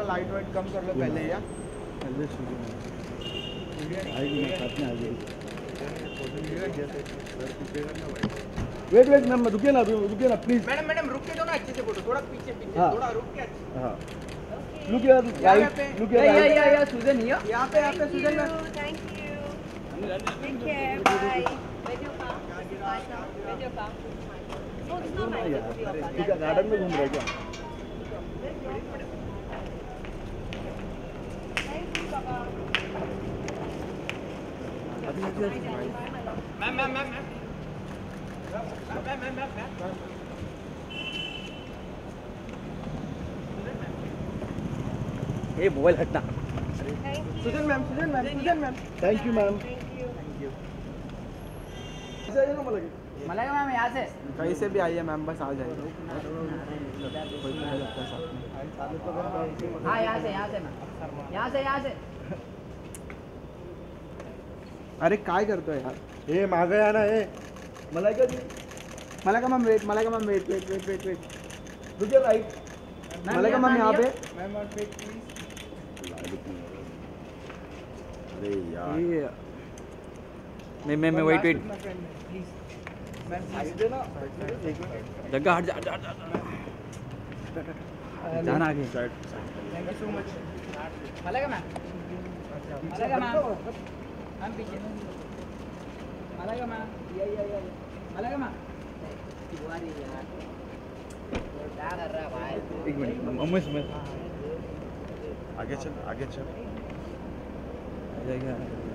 Light white कम कर लो पहले या वेट वेट मैम रुकिए ना प्लीज। मैडम रुक के दो ना अच्छे से फोटो, थोड़ा पीछे हाँ। थोड़ा रुक के हाँ look here right look here right Sujan here यहाँ पे Sujan ma'am. Thank you. Take care. Bye. Where's your car? Where's your car? No, it's not mine. This is your car. ठीक है गार्डन में घूम रहे क्या? Thank you, Papa. मैम ये mobile हटना। Thank you. Sujan ma'am thank you ma'am. Thank you. Malaika ma'am यहाँ से कहीं से भी आइए मैम, बस आ जाइए। हाँ यहाँ से मैम, यहाँ से। अरे काय करतोय यार? ये मागे या ना ये Malaika ji. Malaika ma'am wait look here right. Malaika ma'am यहाँ पे। अरे यार मैं वेट मैम साइड देना। जगह हट जा जाना आगे। Thank you so much. Malaika ma'am पीछे। मलाइका मैम मलाइका मैम क्या कर रहा है भाई? एक मिनट मम्मी से आगे चल जाएगा।